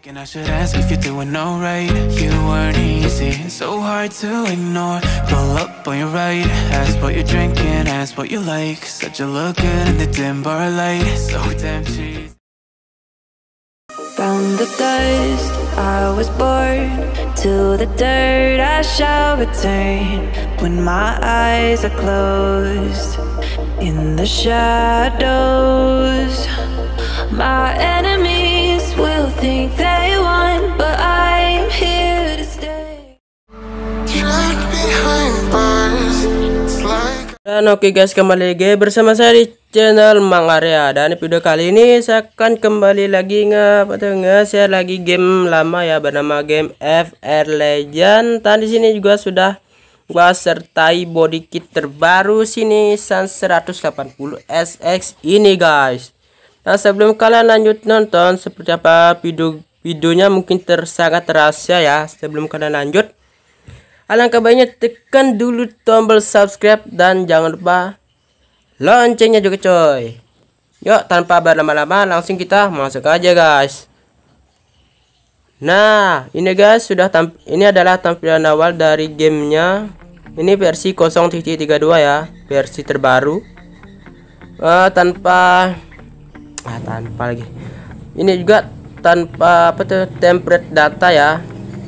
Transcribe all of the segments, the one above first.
Thinking I should ask if you're doing alright. You weren't easy, so hard to ignore. Pull up on your right, ask what you're drinking, ask what you like. Said you look good in the dim bar light, so damn cheesy. From the dust I was born, to the dirt I shall return. When my eyes are closed, in the shadows, my enemies will think they won, but I'm here to stay. Dan oke guys, kembali lagi bersama saya di channel Mang Arya. Dan di video kali ini saya akan kembali lagi nge-share lagi game lama ya, bernama game FR Legend. Dan di sini juga sudah gua sertai body kit terbaru sini Nissan 180 SX ini guys. Nah, sebelum kalian lanjut nonton seperti apa videonya, mungkin sangat rahasia ya. Sebelum kalian lanjut, alangkah baiknya tekan dulu tombol subscribe dan jangan lupa loncengnya juga coy. Yuk, tanpa berlama-lama langsung kita masuk aja guys. Nah, ini guys ini adalah tampilan awal dari gamenya. Ini versi 0.32 ya, versi terbaru. Tanpa lagi. Ini juga tanpa template data ya.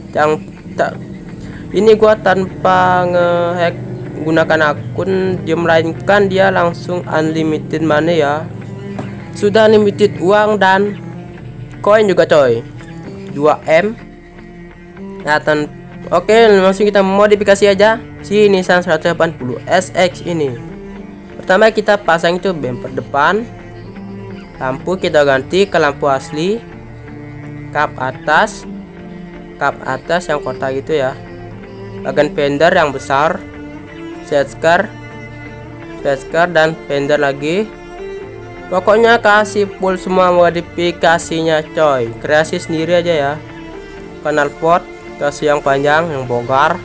Ini gua tanpa ngehack gunakan akun, dia melainkan dia langsung unlimited money ya. Sudah unlimited uang dan koin juga coy. 2M. Nah, oke, langsung kita modifikasi aja si Nissan 180 SX ini. Pertama kita pasang itu bumper depan. Lampu kita ganti ke lampu asli. Kap atas yang kotak gitu ya. Bagian fender yang besar, side skirt dan fender lagi. Pokoknya kasih full semua modifikasinya coy. Kreasi sendiri aja ya. Knalpot kasih yang panjang, yang bongkar.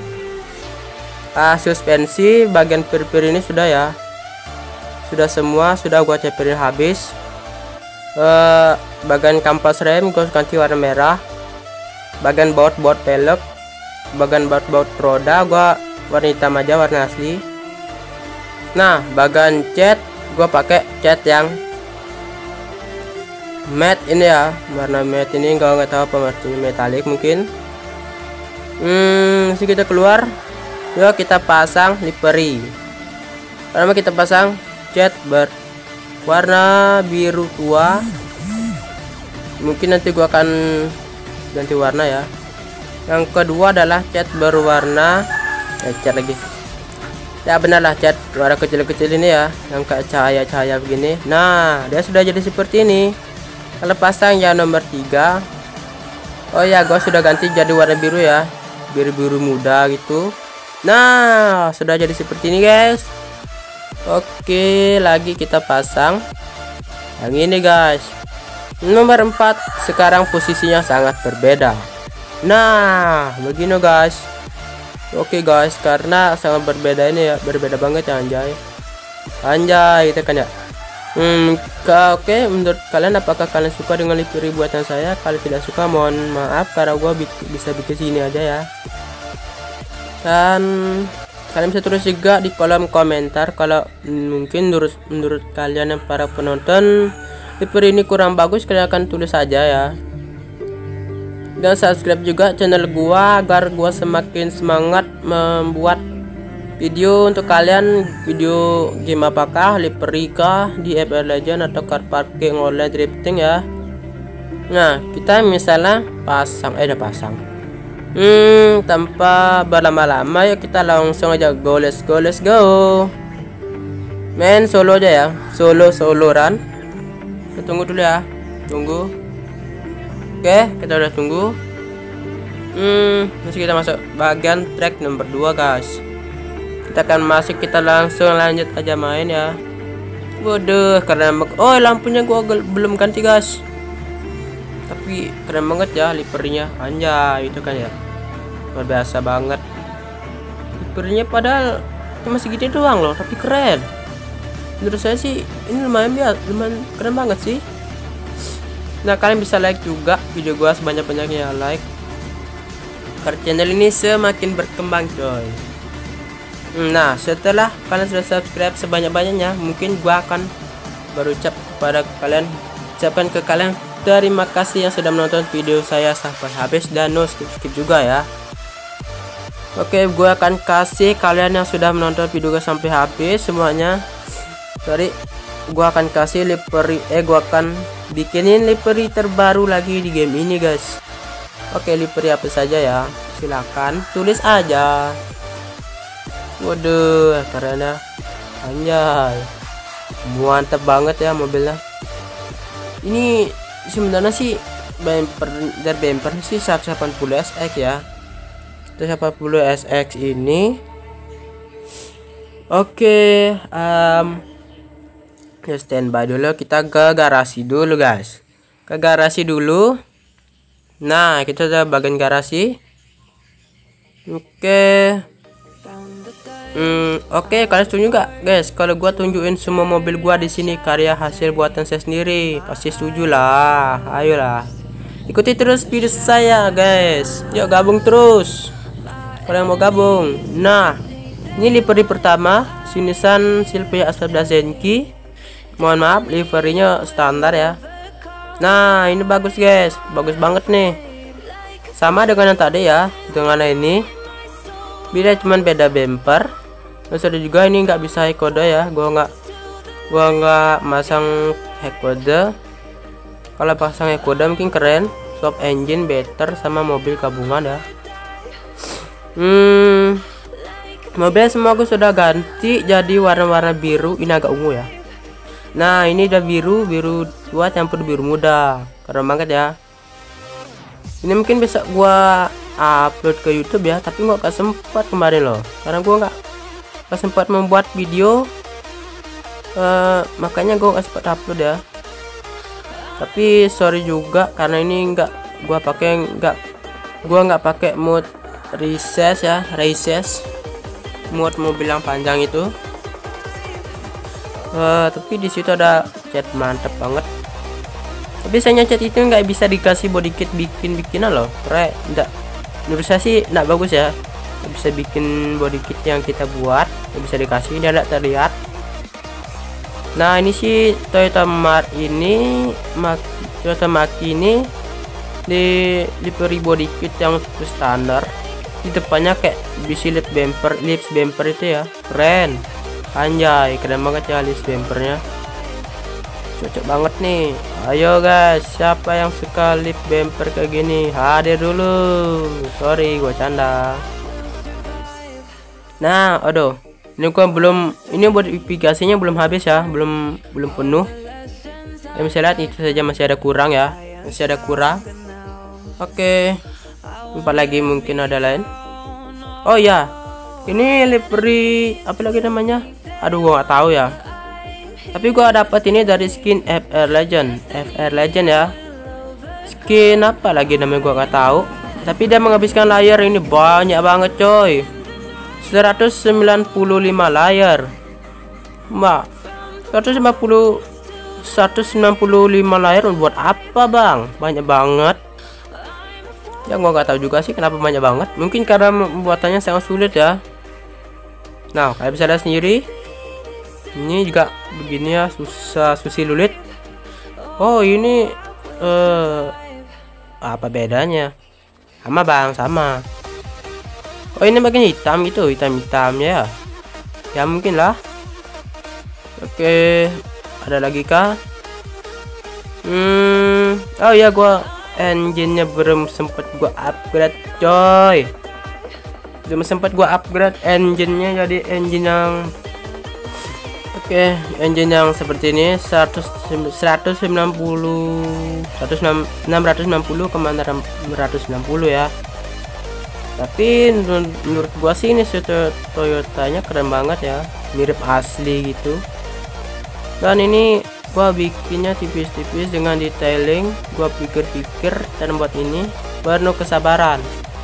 Suspensi bagian pir-pir ini sudah ya. Sudah semua, sudah gua cepirin habis. Bagian kampas rem gua ganti warna merah. Bagian baut pelek, bagian baut roda gua warna hitam aja, warna asli. Nah, bagian cat gua pakai cat yang matte ini ya, warna matte ini nggak tahu apa artinya, metalik mungkin. Kita keluar. Yuk kita pasang livery. Pertama kita pasang cat berwarna biru tua. Mungkin nanti gua akan ganti warna ya. Yang kedua adalah cat berwarna cat lagi. Ya benar lah, cat warna kecil-kecil ini ya, yang kayak cahaya-cahaya begini. Nah, dia sudah jadi seperti ini. Kalau pasang yang nomor 3. Oh ya, gua sudah ganti jadi warna biru ya. Biru-biru muda gitu. Nah, sudah jadi seperti ini guys. Oke, lagi kita pasang yang ini guys. Nomor 4 sekarang posisinya sangat berbeda. Nah, begini guys. Oke guys, karena sangat berbeda ini ya, berbeda banget ya, anjay itu kan ya. Oke, menurut kalian apakah kalian suka dengan livery buatan saya? Kalau tidak suka mohon maaf, karena gua bisa bikin sini aja ya. Dan kalian bisa tulis juga di kolom komentar kalau mungkin menurut kalian yang para penonton livery ini kurang bagus, kalian akan tulis saja ya. Dan subscribe juga channel gua agar gua semakin semangat membuat video untuk kalian. Video game apakah, livery kah di FR Legend atau car parking online drifting ya. Nah, kita misalnya udah pasang. Tanpa berlama-lama ya, kita langsung aja go, let's go. Main solo aja ya, solo run. Kita tunggu dulu ya, tunggu. Oke, kita udah tunggu. Masih kita masuk bagian track nomor 2 guys. Kita akan masuk, kita langsung lanjut aja main ya. Waduh, keren banget. Oh, lampunya gua belum ganti guys. Tapi keren banget ya liverynya, anjay itu kan ya. Luar biasa banget. Liverynya padahal cuma segitu doang loh, tapi keren. Menurut saya sih ini lumayan keren banget sih. Nah, kalian bisa like juga video gua sebanyak-banyaknya like. Karena channel ini semakin berkembang, coy. Nah, setelah kalian sudah subscribe sebanyak-banyaknya, mungkin gua akan berucap kepada kalian, ucapkan ke kalian terima kasih yang sudah menonton video saya sampai habis dan no skip juga ya. Oke, gua akan kasih kalian yang sudah menonton video gua sampai habis semuanya. Sorry, gua akan kasih livery, gua akan bikinin livery terbaru lagi di game ini, guys. Oke, livery apa saja ya? Silakan tulis aja. Waduh, karena anjay, mantap banget ya mobilnya. Ini sebenarnya sih bumper dari bumper sih 180 SX ya. 180 SX ini. Oke, ya standby dulu, kita ke garasi dulu, guys. Ke garasi dulu. Nah, kita udah bagian garasi. Oke. Oke, kalian setuju nggak, guys? Kalau gua tunjukin semua mobil gua di sini karya hasil buatan saya sendiri, pasti setuju lah. Ayolah, ikuti terus video saya, guys. Yuk gabung terus. Kalau yang mau gabung. Nah, ini livery pertama, Nissan Silvia A11 Zenki. Mohon maaf, liverynya standar ya. Nah, ini bagus, guys. Bagus banget nih. Sama dengan yang tadi ya, dengan ini. Cuman beda bumper. Terus ada juga ini nggak bisa high code ya, gua nggak masang high code. Kalau pasang high code mungkin keren, swap engine better sama mobil gabungan ya. Mobil semua gue sudah ganti jadi warna-warna biru, ini agak ungu ya. Nah, ini udah biru tua campur biru muda, keren banget ya. Ini mungkin bisa gua upload ke YouTube ya, tapi gua gak sempat kemarin loh, karena gua nggak sempat membuat video, makanya gue gak sempat upload ya. Tapi sorry juga karena ini gua nggak pakai mode recess ya, mode mobil yang panjang itu. Tapi di situ ada cat mantep banget. Tapi sayangnya cat itu nggak bisa dikasih body kit bikinan loh, enggak. Menurut saya sih nggak bagus ya. Bisa bikin body kit yang kita buat, bisa dikasih, ini ada terlihat. Nah, ini sih Toyota Maki ini di livery body kit yang standar. Di depannya kayak bisi lips bumper itu ya, keren. Anjay, keren banget ya lips bumpernya, cocok banget nih. Ayo guys, siapa yang suka lip bumper kayak gini, hadir dulu. Sorry, gua canda. Nah, aduh, ini gua ini modifikasinya belum habis ya, belum penuh. Ya, bisa lihat itu saja masih ada kurang ya, Oke, 4 lagi mungkin ada lain. Oh ya, ini livery apa lagi namanya? Aduh, gua nggak tahu ya. Tapi gua dapat ini dari skin FR Legend ya. Skin apa lagi namanya gua nggak tahu. Tapi dia menghabiskan layar ini banyak banget, coy. 195 layar. 195 layar buat apa, Bang? Banyak banget. Ya gua nggak tahu juga sih kenapa banyak banget. Mungkin karena pembuatannya sangat sulit ya. Nah, kalian bisa lihat sendiri. Ini juga begini ya, susi lulit. Oh, ini apa bedanya? Sama, Bang, sama. Oh, ini bagian hitam gitu, hitam-hitamnya ya. Ya mungkin lah. Oke, ada lagi kah? Oh ya, gua engine-nya belum sempet gua upgrade, coy. Belum sempat gua upgrade engine-nya jadi engine yang engine yang seperti ini, 690 ya. Tapi menurut gua sih ini Toyotanya keren banget ya, mirip asli gitu. Dan ini gua bikinnya tipis-tipis dengan detailing, gua pikir-pikir dan buat ini penuh kesabaran.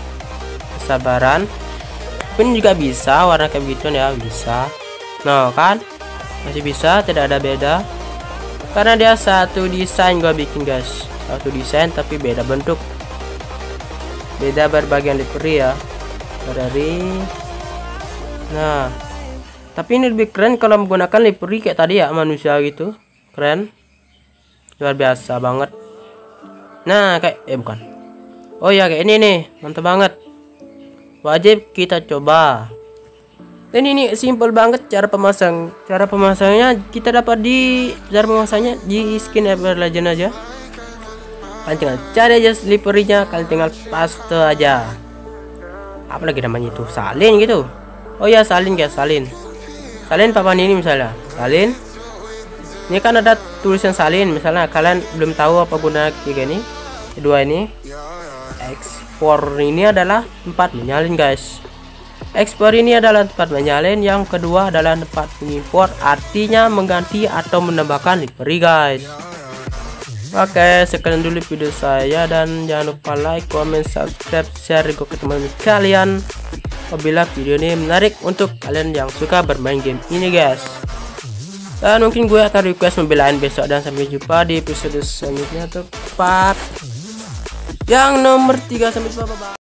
Ini juga bisa warna kayak gitu ya, bisa. Nah kan, masih bisa, tidak ada beda karena dia satu desain gua bikin, guys. satu desain tapi beda bentuk, beda berbagian livery ya dari. Nah tapi ini lebih keren kalau menggunakan livery kayak tadi ya, manusia gitu, keren, luar biasa banget. Nah kayak bukan, oh ya kayak ini nih, mantap banget, wajib kita coba. Dan ini simple banget cara pemasang. Cara pemasangnya kita dapat di cara pemasangnya di skin Ever Legend aja. Kalian tinggal cari aja liverynya, kalian tinggal paste aja. Apa lagi namanya itu? Salin gitu. Oh ya salin guys, salin papan ini misalnya. Salin. Ini kan ada tulisan salin. Misalnya kalian belum tahu apa guna tiga ini, kedua ini. Ekspor ini adalah tempat menyalin guys. Ekspor ini adalah tempat menyalin, yang kedua adalah tempat mengimpor, artinya mengganti atau menambahkan livery guys. Oke, sekian dulu video saya, dan jangan lupa like, comment, subscribe, share ke teman kalian apabila video ini menarik untuk kalian yang suka bermain game ini guys. Dan mungkin gue akan request membelain besok, dan sampai jumpa di episode selanjutnya tepat yang nomor 3. Sampai jumpa, bye bye.